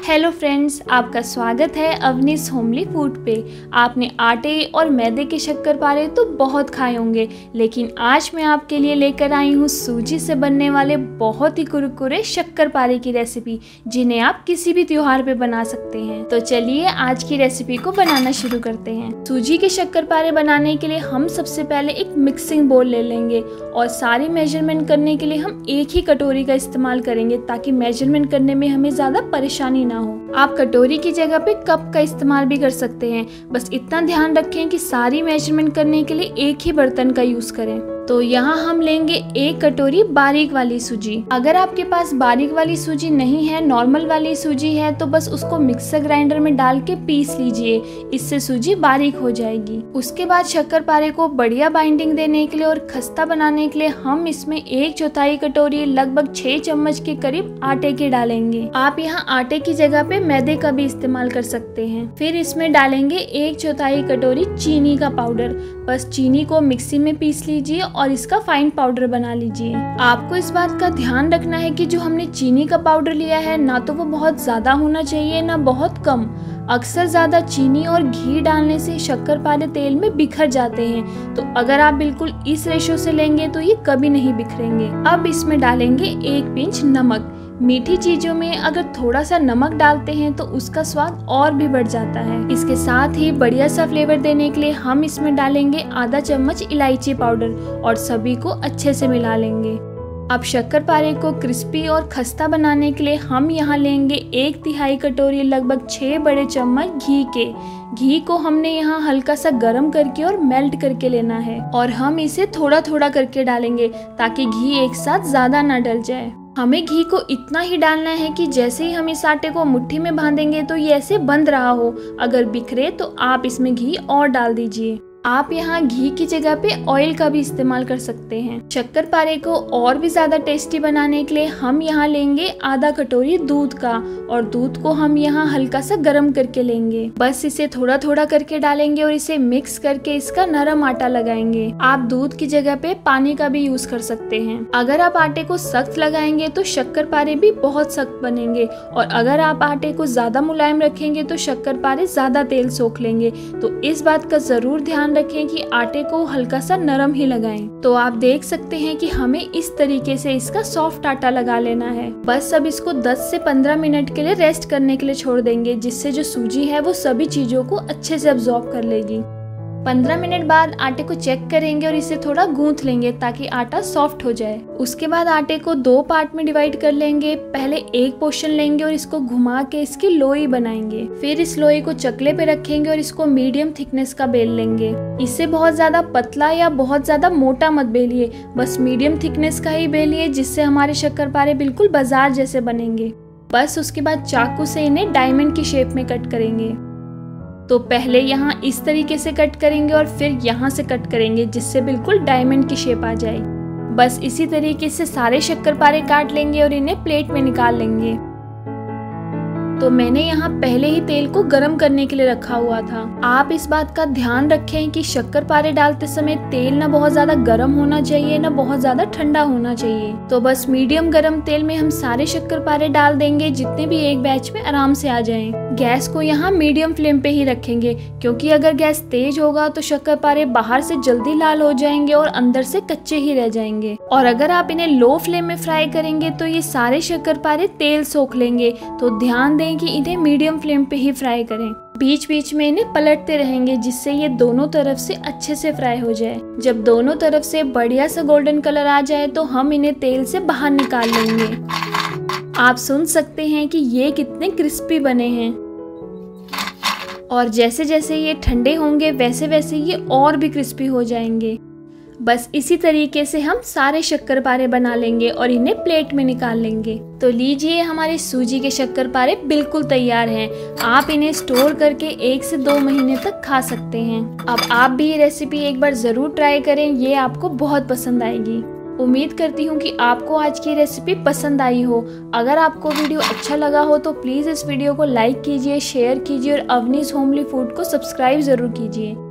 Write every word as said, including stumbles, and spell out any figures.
Hello friends, आपका स्वागत है अवनीस होमली फूड पे। आपने आटे और मैदे के शक्करपारे तो बहुत खाए होंगे, लेकिन आज मैं आपके लिए लेकर आई हूँ सूजी से बनने वाले बहुत ही कुरकुरे शक्करपारे की रेसिपी, जिन्हें आप किसी भी त्योहार पे बना सकते हैं। तो चलिए आज की रेसिपी को बनाना शुरू करते हैं। सूजी के शक्करपारे बनाने के लिए हम सबसे पहले एक मिक्सिंग बोल ले लेंगे और सारी मेजरमेंट करने के लिए हम एक ही कटोरी का इस्तेमाल करेंगे, ताकि मेजरमेंट करने में हमें ज्यादा परेशानी ना हो। आप कटोरी की जगह पे कप का इस्तेमाल भी कर सकते हैं। बस इतना ध्यान रखें कि सारी मेजरमेंट करने के लिए एक ही बर्तन का यूज करें। तो यहाँ हम लेंगे एक कटोरी बारीक वाली सूजी। अगर आपके पास बारीक वाली सूजी नहीं है, नॉर्मल वाली सूजी है, तो बस उसको मिक्सर ग्राइंडर में डाल के पीस लीजिए, इससे सूजी बारीक हो जाएगी। उसके बाद शक्करपारे को बढ़िया बाइंडिंग देने के लिए और खस्ता बनाने के लिए हम इसमें एक चौथाई कटोरी लगभग छह चम्मच के करीब आटे के डालेंगे। आप यहाँ आटे की जगह पे मैदे का भी इस्तेमाल कर सकते हैं। फिर इसमें डालेंगे एक चौथाई कटोरी चीनी का पाउडर। बस चीनी को मिक्सी में पीस लीजिए और इसका फाइन पाउडर बना लीजिए। आपको इस बात का ध्यान रखना है कि जो हमने चीनी का पाउडर लिया है, ना तो वो बहुत ज्यादा होना चाहिए ना बहुत कम। अक्सर ज्यादा चीनी और घी डालने से शक्करपारे तेल में बिखर जाते हैं, तो अगर आप बिल्कुल इस रेशो से लेंगे तो ये कभी नहीं बिखरेंगे। अब इसमें डालेंगे एक पिंच नमक। मीठी चीजों में अगर थोड़ा सा नमक डालते हैं तो उसका स्वाद और भी बढ़ जाता है। इसके साथ ही बढ़िया सा फ्लेवर देने के लिए हम इसमें डालेंगे आधा चम्मच इलायची पाउडर और सभी को अच्छे से मिला लेंगे। अब शक्करपारे को क्रिस्पी और खस्ता बनाने के लिए हम यहाँ लेंगे एक तिहाई कटोरी लगभग छह बड़े चम्मच घी के। घी को हमने यहाँ हल्का सा गर्म करके और मेल्ट करके लेना है और हम इसे थोड़ा थोड़ा करके डालेंगे, ताकि घी एक साथ ज्यादा ना डल जाए। हमें घी को इतना ही डालना है कि जैसे ही हम इस आटे को मुट्ठी में बांधेंगे तो ये ऐसे बंध रहा हो। अगर बिखरे तो आप इसमें घी और डाल दीजिए। आप यहाँ घी की जगह पे ऑयल का भी इस्तेमाल कर सकते हैं। शक्करपारे को और भी ज्यादा टेस्टी बनाने के लिए हम यहाँ लेंगे आधा कटोरी दूध का और दूध को हम यहाँ हल्का सा गर्म करके लेंगे। बस इसे थोड़ा थोड़ा करके डालेंगे और इसे मिक्स करके इसका नरम आटा लगाएंगे। आप दूध की जगह पे पानी का भी यूज कर सकते हैं। अगर आप आटे को सख्त लगाएंगे तो शक्करपारे भी बहुत सख्त बनेंगे, और अगर आप आटे को ज्यादा मुलायम रखेंगे तो शक्करपारे ज्यादा तेल सोख लेंगे। तो इस बात का जरूर ध्यान रखें कि आटे को हल्का सा नरम ही लगाएं। तो आप देख सकते हैं कि हमें इस तरीके से इसका सॉफ्ट आटा लगा लेना है। बस अब इसको दस से पंद्रह मिनट के लिए रेस्ट करने के लिए छोड़ देंगे, जिससे जो सूजी है वो सभी चीजों को अच्छे से अब्सॉर्ब कर लेगी। पंद्रह मिनट बाद आटे को चेक करेंगे और इसे थोड़ा गूंथ लेंगे ताकि आटा सॉफ्ट हो जाए। उसके बाद आटे को दो पार्ट में डिवाइड कर लेंगे। पहले एक पोर्शन लेंगे और इसको घुमा के इसकी लोई बनाएंगे। फिर इस लोई को चकले पे रखेंगे और इसको मीडियम थिकनेस का बेल लेंगे। इसे बहुत ज्यादा पतला या बहुत ज्यादा मोटा मत बेलिए, बस मीडियम थिकनेस का ही बेलिए, जिससे हमारे शक्करपारे बिल्कुल बाजार जैसे बनेंगे। बस उसके बाद चाकू से इन्हें डायमंड की शेप में कट करेंगे। तो पहले यहाँ इस तरीके से कट करेंगे और फिर यहाँ से कट करेंगे, जिससे बिल्कुल डायमंड की शेप आ जाए। बस इसी तरीके से सारे शक्करपारे काट लेंगे और इन्हें प्लेट में निकाल लेंगे। तो मैंने यहाँ पहले ही तेल को गरम करने के लिए रखा हुआ था। आप इस बात का ध्यान रखें कि शक्करपारे डालते समय तेल ना बहुत ज्यादा गरम होना चाहिए ना बहुत ज्यादा ठंडा होना चाहिए। तो बस मीडियम गरम तेल में हम सारे शक्करपारे डाल देंगे, जितने भी एक बैच में आराम से आ जाएं। गैस को यहाँ मीडियम फ्लेम पे ही रखेंगे, क्योंकि अगर गैस तेज होगा तो शक्करपारे बाहर से जल्दी लाल हो जाएंगे और अंदर से कच्चे ही रह जाएंगे। और अगर आप इन्हें लो फ्लेम में फ्राई करेंगे तो ये सारे शक्करपारे तेल सोख लेंगे। तो ध्यान दें कि इन्हें मीडियम फ्लेम पे ही फ्राई करें। बीच बीच में इन्हें पलटते रहेंगे, जिससे ये दोनों तरफ से अच्छे से फ्राई हो जाए। जब दोनों तरफ से बढ़िया सा गोल्डन कलर आ जाए तो हम इन्हें तेल से बाहर निकाल लेंगे। आप सुन सकते हैं कि ये कितने क्रिस्पी बने हैं, और जैसे जैसे ये ठंडे होंगे वैसे वैसे ये और भी क्रिस्पी हो जाएंगे। बस इसी तरीके से हम सारे शक्करपारे बना लेंगे और इन्हें प्लेट में निकाल लेंगे। तो लीजिए, हमारे सूजी के शक्करपारे बिल्कुल तैयार हैं। आप इन्हें स्टोर करके एक से दो महीने तक खा सकते हैं। अब आप भी ये रेसिपी एक बार जरूर ट्राई करें, ये आपको बहुत पसंद आएगी। उम्मीद करती हूँ कि आपको आज की रेसिपी पसंद आई हो। अगर आपको वीडियो अच्छा लगा हो तो प्लीज़ इस वीडियो को लाइक कीजिए, शेयर कीजिए और अवनीस होमली फूड को सब्सक्राइब ज़रूर कीजिए।